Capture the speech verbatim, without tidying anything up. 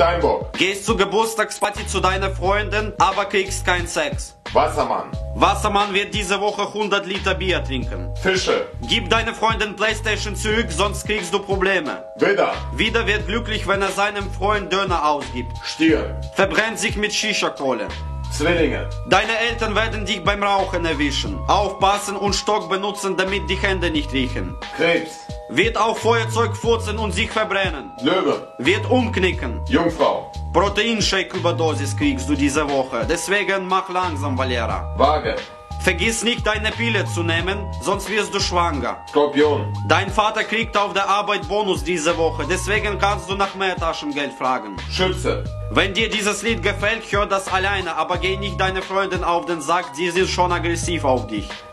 Steinbock. Gehst zur Geburtstagsparty zu deiner Freundin, aber kriegst keinen Sex. Wassermann. Wassermann wird diese Woche hundert Liter Bier trinken. Fische. Gib deine Freundin Playstation zurück, sonst kriegst du Probleme. Widder. Widder wird glücklich, wenn er seinem Freund Döner ausgibt. Stier. Verbrennt sich mit Shisha-Kohle. Zwillinge. Deine Eltern werden dich beim Rauchen erwischen. Aufpassen und Stock benutzen, damit die Hände nicht riechen. Krebs. Wird auf Feuerzeug furzen und sich verbrennen. Löwe. Wird umknicken. Jungfrau. Proteinshake-Überdosis kriegst du diese Woche. Deswegen mach langsam, Valera. Waage. Vergiss nicht, deine Pille zu nehmen, sonst wirst du schwanger. Skorpion. Dein Vater kriegt auf der Arbeit Bonus diese Woche, deswegen kannst du nach mehr Taschengeld fragen. Schütze. Wenn dir dieses Lied gefällt, hör das alleine, aber geh nicht deine Freundin auf den Sack, die sind schon aggressiv auf dich.